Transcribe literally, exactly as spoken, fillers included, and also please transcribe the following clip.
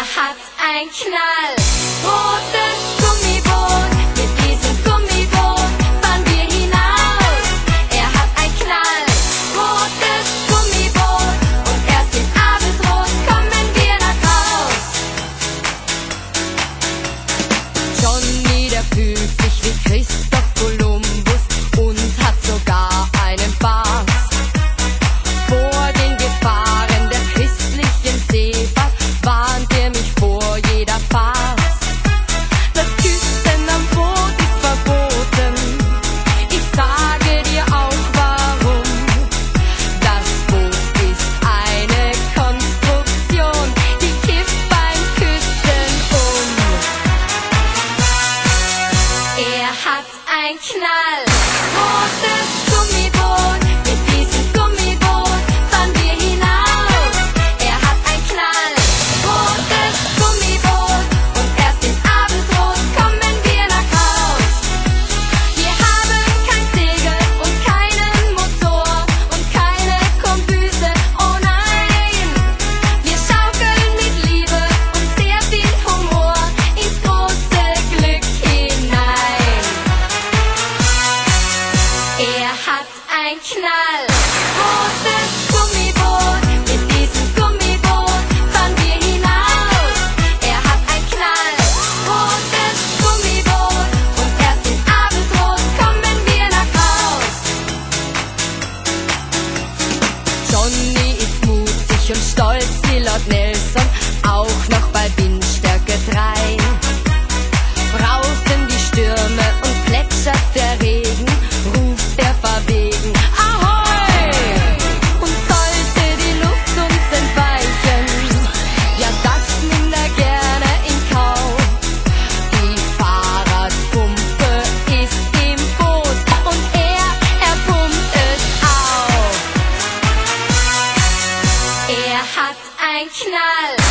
hat ein Knall. Rotes Gummiboot, mit diesem Gummiboot fahren wir hinaus. Er hat ein Knall. Rotes Gummiboot und erst im Abendrot kommen wir nach Haus. Johnny, der fühlt sich wie Christoph Kolumbus und hat sogar einen Bart. Vor den Gefahren der christlichen Seefahrt warnt er mich vor jeder Fahrt. Das Küssen am Boot ist verboten, ich sage dir auch warum. Das Boot ist eine Konstruktion, die kippt beim Küssen um. Er hat ein Knall. Rotes Gummiboot, mit diesem Gummiboot fahren wir hinaus. Er hat ein Knall. Rotes Gummiboot und erst im Abendrot kommen wir nach Haus. Wir haben kein Segel und keinen Motor und keine Kombüse, oh nein. Wir schaukeln mit Liebe und sehr viel Humor ins große Glück hinein. Er hat ein Knall. Rotes Gummiboot, mit diesem Gummiboot fahren wir hinaus. Er hat ein Knall. Rotes Gummiboot und erst im Abendrot kommen wir nach Haus. Johnny ist mutig und stolz wie Lord Nelson, auch noch bei Windstärke drei. Brausen die Stürme und plätschert der Regen, ruft er verwegen Ahoi! Und sollte die Luft uns entweichen, ja das nimmt er gerne in Kauf. Die Fahrradpumpe ist im Boot und er, er pumpt es auf. Er hat ein Knall.